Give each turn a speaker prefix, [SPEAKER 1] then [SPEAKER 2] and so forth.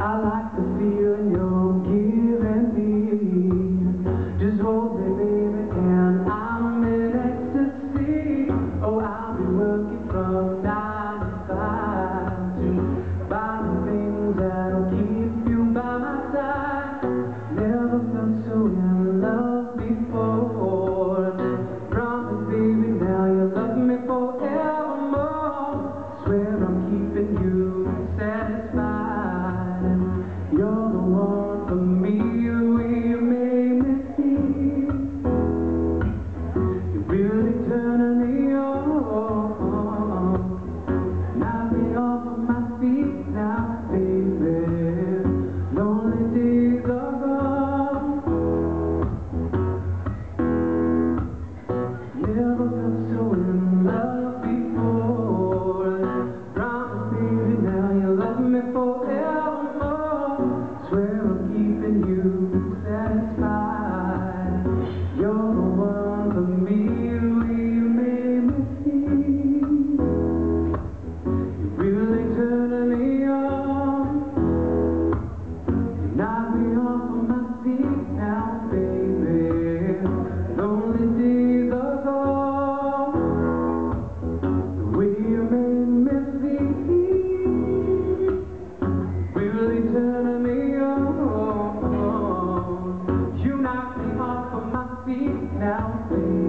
[SPEAKER 1] like the feeling you're giving me. Just hold me, baby, and I'm in ecstasy. Oh, I'll be working from 9 to 5 to buy the things that'll keep you by my side. Never felt so in love before. Promise, baby, now you love me forevermore. Swear I'm keeping you satisfied. You're the one for me, the way you made me feel. You're really turning me on. Knock me off of my feet now, baby. Lonely days are gone. Never felt so in love before. Promise, baby, now you love me forevermore. Swear I'm keeping you satisfied. You're the one for me, the way you made me feel. You're really turning me on. You knock me off of my feet now, baby. Lonely days are gone. The way you made me feel, really turning me on. You knock me off of my feet now, baby.